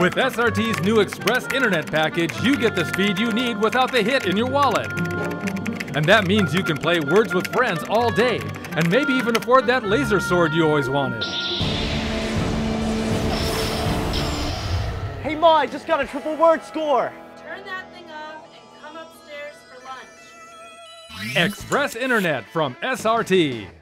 With SRT's new Express Internet package, you get the speed you need without the hit in your wallet. And that means you can play Words with Friends all day, and maybe even afford that laser sword you always wanted. Hey Ma, I just got a triple word score! Turn that thing off and come upstairs for lunch. Express Internet from SRT.